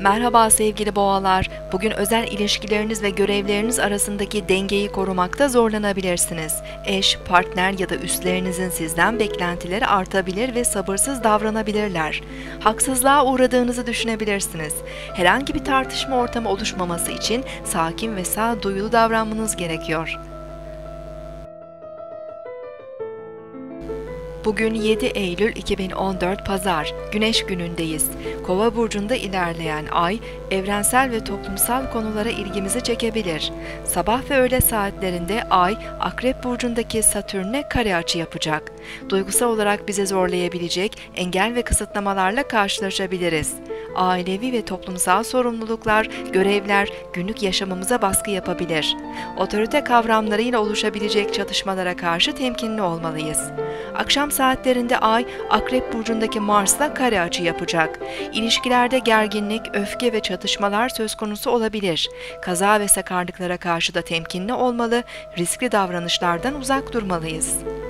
Merhaba sevgili boğalar. Bugün özel ilişkileriniz ve görevleriniz arasındaki dengeyi korumakta zorlanabilirsiniz. Eş, partner ya da üstlerinizin sizden beklentileri artabilir ve sabırsız davranabilirler. Haksızlığa uğradığınızı düşünebilirsiniz. Herhangi bir tartışma ortamı oluşmaması için sakin ve sağduyulu davranmanız gerekiyor. Bugün 7 Eylül 2014 Pazar, Güneş günündeyiz. Kova burcunda ilerleyen ay, evrensel ve toplumsal konulara ilgimizi çekebilir. Sabah ve öğle saatlerinde ay, Akrep burcundaki Satürn'e kare açı yapacak. Duygusal olarak bizi zorlayabilecek engel ve kısıtlamalarla karşılaşabiliriz. Ailevi ve toplumsal sorumluluklar, görevler günlük yaşamımıza baskı yapabilir. Otorite kavramlarıyla oluşabilecek çatışmalara karşı temkinli olmalıyız. Akşam saatlerinde Ay, Akrep burcundaki Mars'la kare açı yapacak. İlişkilerde gerginlik, öfke ve çatışmalar söz konusu olabilir. Kaza ve sakarlıklara karşı da temkinli olmalı, riskli davranışlardan uzak durmalıyız.